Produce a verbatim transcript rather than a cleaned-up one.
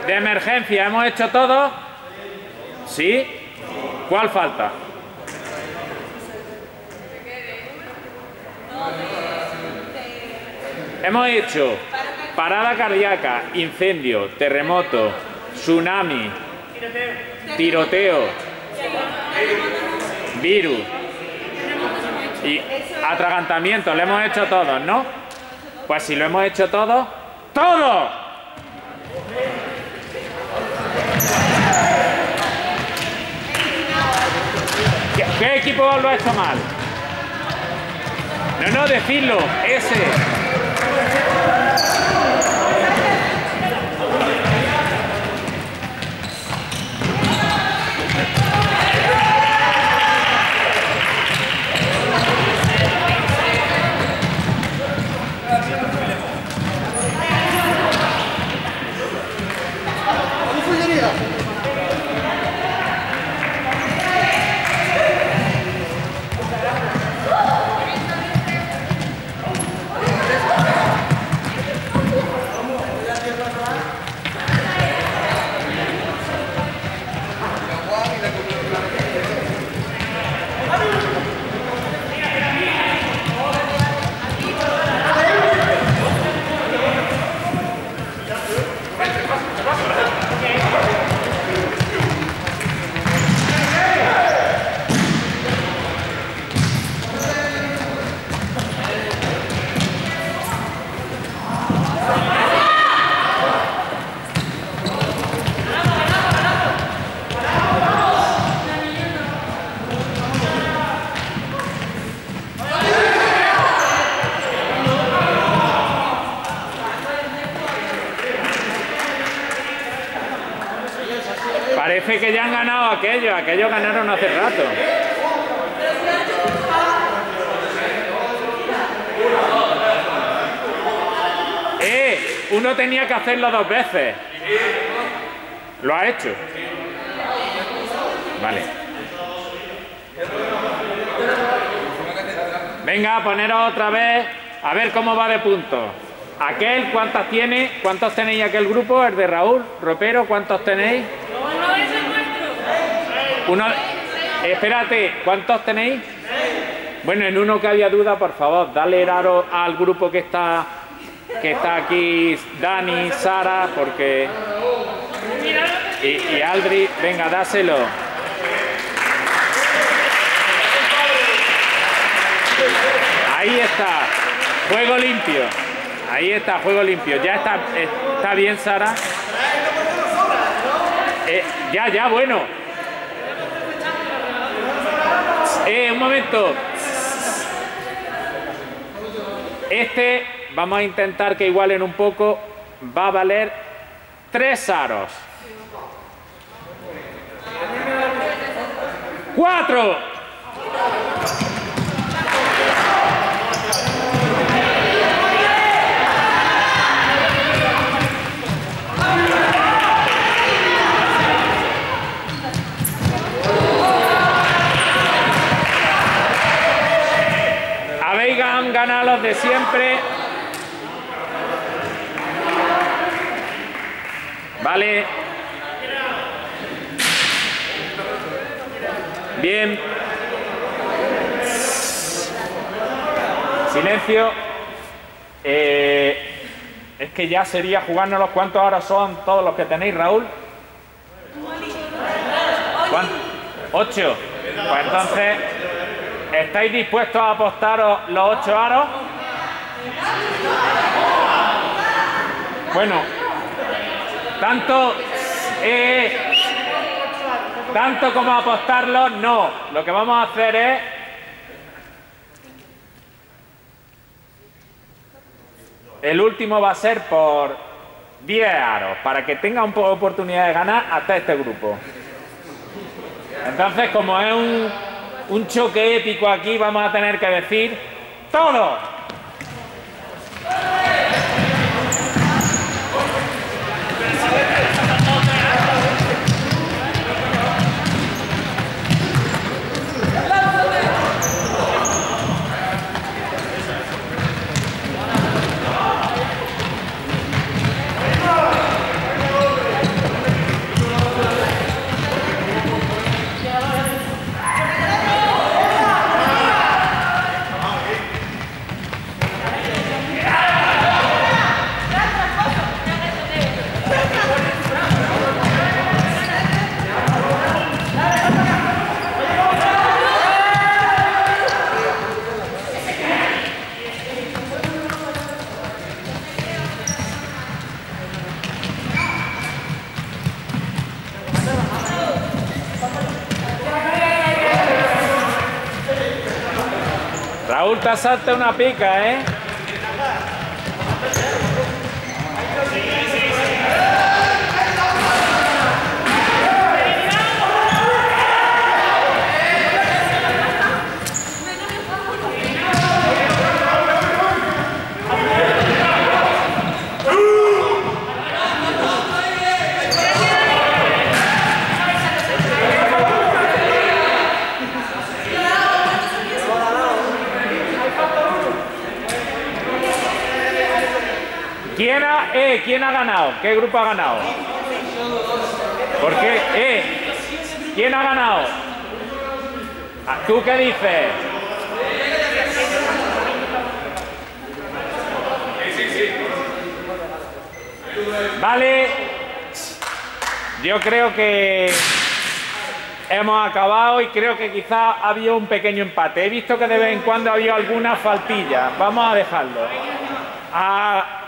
de emergencia, ¿hemos hecho todo? ¿Sí? ¿Cuál falta? Hemos hecho parada cardíaca, incendio, terremoto, tsunami, tiroteo, virus y atragantamiento. Lo hemos hecho todos, ¿no? Pues si lo hemos hecho todo, ¡todo! ¿Qué, qué equipo lo ha hecho mal? No, no, decidlo, ese. Parece que ya han ganado aquellos, aquellos ganaron hace rato. Eh, uno tenía que hacerlo dos veces. ¿Lo ha hecho? Vale. Venga, poneros otra vez, a ver cómo va de puntos. Aquel, ¿cuántas tiene? ¿Cuántos tenéis aquel grupo? El de Raúl, Ropero, ¿cuántos tenéis? Uno, espérate, ¿cuántos tenéis? Bueno, en uno que había duda, por favor, dale el aro al grupo que está que está aquí, Dani, Sara, porque... Y, y Aldri, venga, dáselo. Ahí está, juego limpio. Ahí está, juego limpio. Ya está, está bien, Sara. Eh, ya, ya, bueno. Eh, un momento. Este, vamos a intentar que igualen un poco. Va a valer tres aros. ¡Cuatro! Habéis ganado los de siempre. Vale. Bien. Silencio. Eh, es que ya sería jugárnoslos. ¿Cuántos ahora son todos los que tenéis, Raúl? ¿Cuántos? Ocho. Pues entonces, ¿estáis dispuestos a apostaros los ocho aros? Bueno, tanto... Eh, Tanto como apostarlo, no. Lo que vamos a hacer es... El último va a ser por diez aros, para que tenga un poco de oportunidad de ganar hasta este grupo. Entonces, como es un, un choque épico aquí, vamos a tener que decir ¡todo! Raúl, te salta una pica, ¿eh? ¿Quién ha, eh, ¿Quién ha ganado? ¿Qué grupo ha ganado? ¿Por qué? Eh, ¿Quién ha ganado? ¿Tú qué dices? Vale. Yo creo que hemos acabado y creo que quizás había un pequeño empate. He visto que de vez en cuando había alguna faltilla. Vamos a dejarlo. A